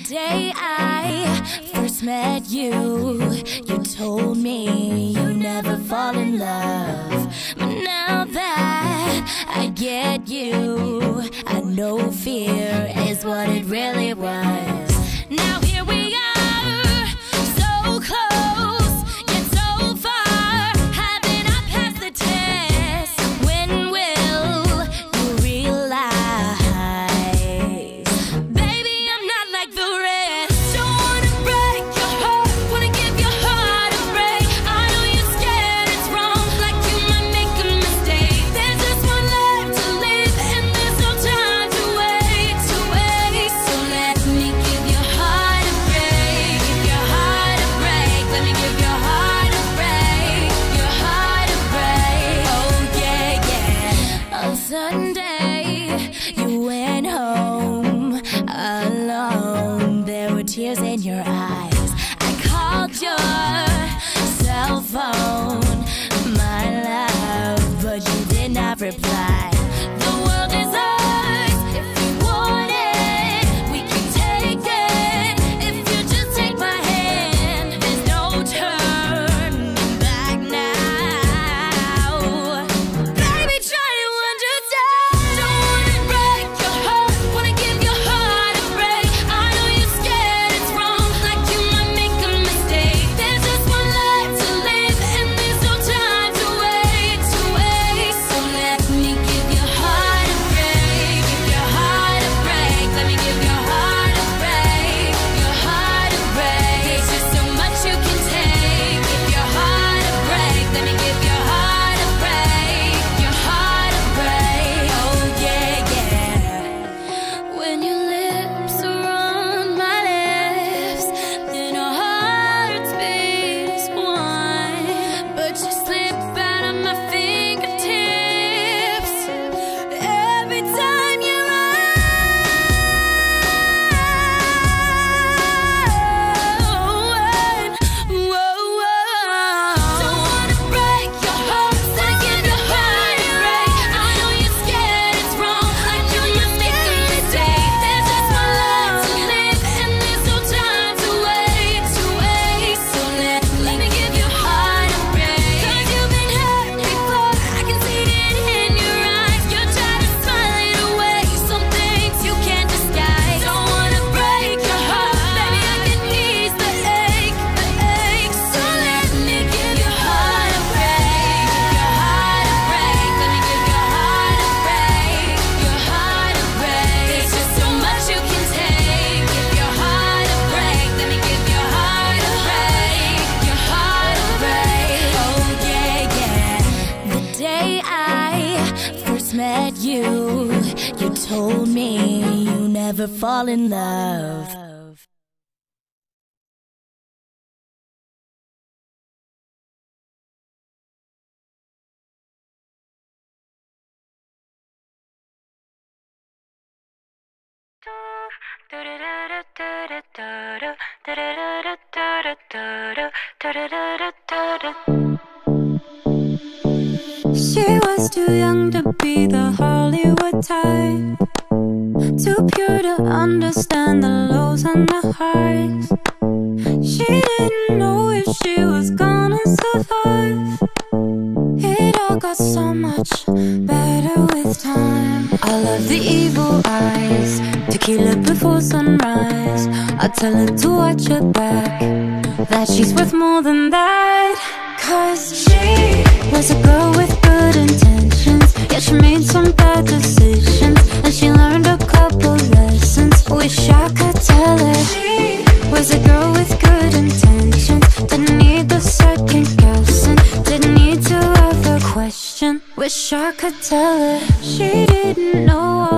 day I first met you, you told me you never fall in love. But now that I get you, I know fear is what it really was. Now here we are, so close, yet so far. Haven't I passed the test? When will you realize? Baby, I'm not like the rest. Don't wanna break your heart, wanna give your heart a break. I know you're scared it's wrong, like you might make a mistake. There's just one life to live, and there's no time to wait, to wait. So let me give your heart a break, give your heart a break. Let me give your heart a break, your heart a break. Oh yeah, yeah. On Sunday, you went home alone. There were tears in your eyes. I called your cell phone, my love, but you did not reply. The world is ours. If you want it, we can take it. If you just take my hand, there's no turning back now. Baby, try to understand. Don't wanna break your heart, wanna give your heart a break. I know you're scared it's wrong, like you might make a mistake. There's just one life to live, and there's no time to wait, to wait. So let me give your heart a break, give your heart a break. Let me give your heart a break, your heart a break. There's just so much you can take. Give your heart a break. Let me give your heart a break, your heart a break. Oh yeah, yeah. When your lips are on my lips, then our hearts beat as one. But you slip out of my fingertips every time you run. Don't wanna break your heart, wanna give your heart a break. I know you're scared it's wrong, like you must make a mistake. There's just one life to live, and there's no time to wait, to wait. So let me give your heart a break. 'Cause you've been hurt before, I can see it in your eyes. You're trying to smile it away, some things you can't disguise. Don't wanna break your heart, baby, I can ease the ache, the ache. So let me give your heart a break, your heart a break. Let me give your heart a break, your heart a break. There's just so much you can take. Give your heart a break. Let me give your heart a break, your heart a break. Oh yeah, yeah. The day I first met you, you told me you never fall in love. She was too young to be the Hollywood type, too pure to understand the lows and the highs. She didn't know if she was gonna survive. It all got so much better with time. I love the evil eyes, tequila before sunrise. I tell her to watch her back, that she's worth more than that. 'Cause she was a girl with good intentions, yet she made some bad decisions, and she learned a couple lessons. Wish I could tell her she was a girl with good intentions, didn't need the second guessing, didn't need to ever question. Wish I could tell her she didn't know